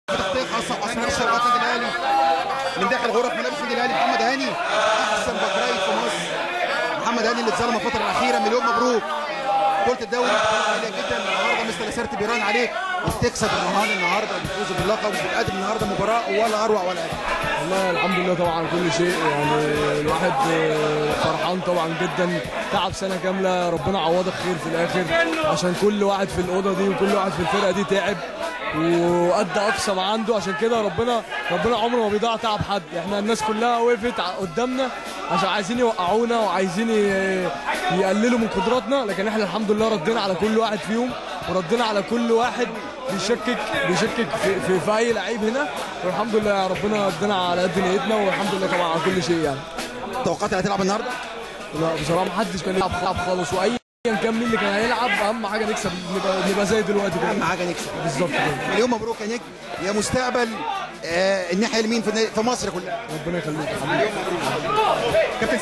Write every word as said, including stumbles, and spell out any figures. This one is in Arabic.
تغطيه خاصه واسماء الشباب النادي الاهلي من داخل غرف ملابس النادي الاهلي. محمد هاني احسن باك رايت في مصر. محمد هاني اللي اتظلم الفتره الاخيره. مليون مبروك. بطوله الدوري عاليه جدا النهارده، مستر لاسارتي بيراهن عليك وبتكسب الرهان النهارده وبتفوز باللقب وبتقدم النهارده مباراه ولا اروع ولا اجمل. والله الحمد لله طبعا كل شيء، يعني الواحد فرحان طبعا جدا. تعب سنه كامله، ربنا عوضك خير في الاخر، عشان كل واحد في الاوضه دي وكل واحد في الفرقه دي تعب وادى اقصى ما عنده. عشان كده ربنا ربنا عمره ما بيضيع تعب حد. احنا الناس كلها وقفت قدامنا عشان عايزين يوقعونا وعايزين يقللوا من قدراتنا، لكن احنا الحمد لله ردينا على كل واحد فيهم وردينا على كل واحد بيشكك بيشكك في, في, في اي لعيب هنا، والحمد لله ربنا ادانا على قد نيتنا، والحمد لله طبعا على كل شيء. يعني توقعت هتلعب النهارده؟ لا بصراحه ما حدش كان يلعب خالص، واي كان مين اللي كان هيلعب اهم حاجه نكسب، نبقى نبقى زي دلوقتي كده. اهم حاجه نكسب بالظبط كده. مليون مبروك يا نجم، يا مستقبل آه الناحيه اليمين في, في مصر كلها. ربنا يخليك. مليون مبروك.